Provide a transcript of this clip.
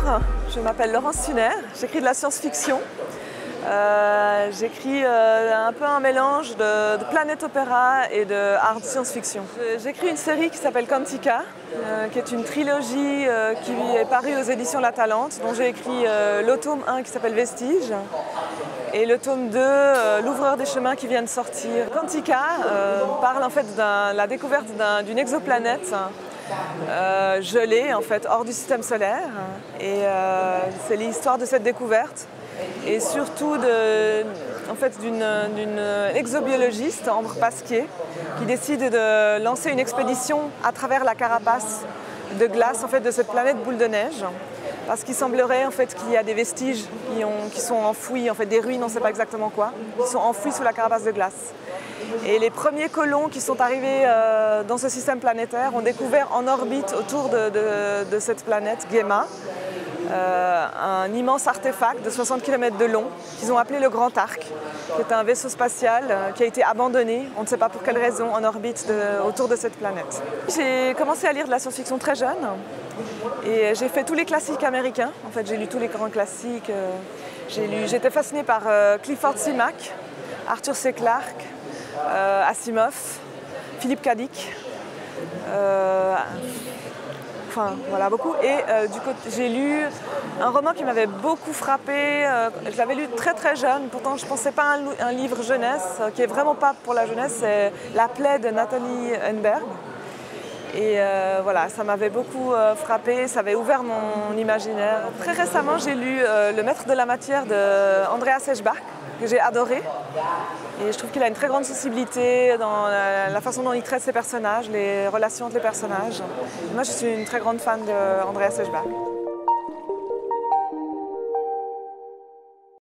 je m'appelle Laurence Thuner, j'écris de la science-fiction. J'écris un peu un mélange de planet opéra et de hard science-fiction. J'écris une série qui s'appelle Quantica, qui est une trilogie qui est parue aux éditions La Talente, dont j'ai écrit le tome 1 qui s'appelle Vestige et le tome 2, L'ouvreur des chemins, qui vient de sortir. Quantica parle en fait de la découverte d'une exoplanète gelée, en fait, hors du système solaire. Et c'est l'histoire de cette découverte. Et surtout d'une exobiologiste, Ambre Pasquier, qui décide de lancer une expédition à travers la carapace de glace en fait, de cette planète boule de neige, parce qu'il semblerait en fait, qu'il y a des vestiges qui sont enfouis, en fait, des ruines, on ne sait pas exactement quoi, qui sont enfouis sous la carapace de glace. Et les premiers colons qui sont arrivés dans ce système planétaire ont découvert en orbite autour de cette planète, Guéma, un immense artefact de 60 km de long qu'ils ont appelé le Grand Arc, qui est un vaisseau spatial qui a été abandonné, on ne sait pas pour quelle raison, en orbite autour de cette planète. J'ai commencé à lire de la science-fiction très jeune et j'ai fait tous les classiques américains. En fait, j'ai lu tous les grands classiques. J'étais fascinée par Clifford C. Mack, Arthur C. Clarke, Asimov, Philippe K. Dick. Enfin, voilà, beaucoup. Et du coup, j'ai lu un roman qui m'avait beaucoup frappée. Je l'avais lu très très jeune, pourtant je ne pensais pas à un livre jeunesse, qui n'est vraiment pas pour la jeunesse, c'est La plaie de Nathalie Henneberg. Et voilà, ça m'avait beaucoup frappée, ça avait ouvert mon imaginaire. Très récemment, j'ai lu Le maître de la matière de Andreas Eshbach, que j'ai adoré. Et je trouve qu'il a une très grande sensibilité dans la façon dont il traite ses personnages, les relations entre les personnages. Et moi, je suis une très grande fan d'Andreas Eshbach.